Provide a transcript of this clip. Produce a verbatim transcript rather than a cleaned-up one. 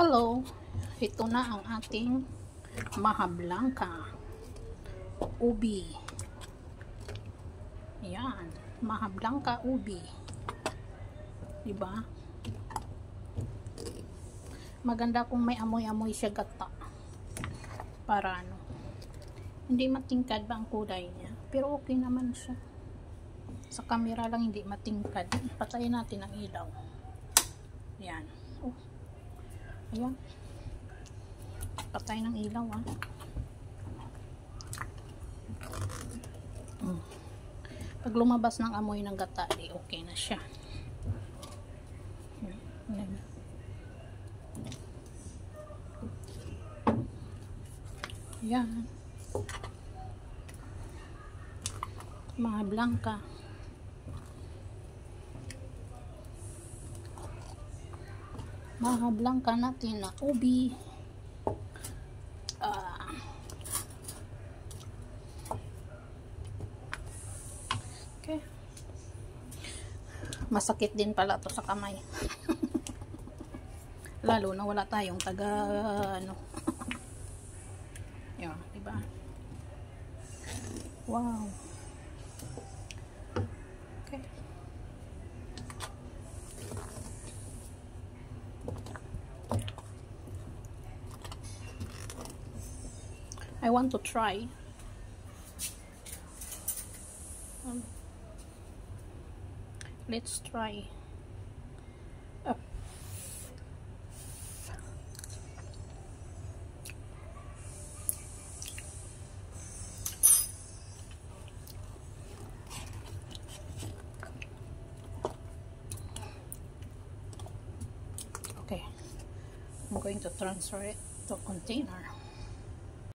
Hello, ito na ang ating maha blanca ubi. Yan, maha blanca ubi. Diba? Maganda kung may amoy-amoy siya gata. Para ano, hindi matingkad ba ang kulay niya? Pero okay naman siya. Sa camera lang hindi matingkad. Patayin natin ang ilaw. Yan. Oh. Ayan. Patay ng ilaw ah. Hmm. Pag lumabas ng amoy ng gata, di okay na siya. Ayan. Ayan. Maha blanca. Maha blanca natin na ubi. Uh, okay. Masakit din pala to sa kamay. Lalo na wala tayong taga ano. Yan, diba? Wow. Okay. I want to try. Um, let's try. Uh, okay, I'm going to transfer it to container.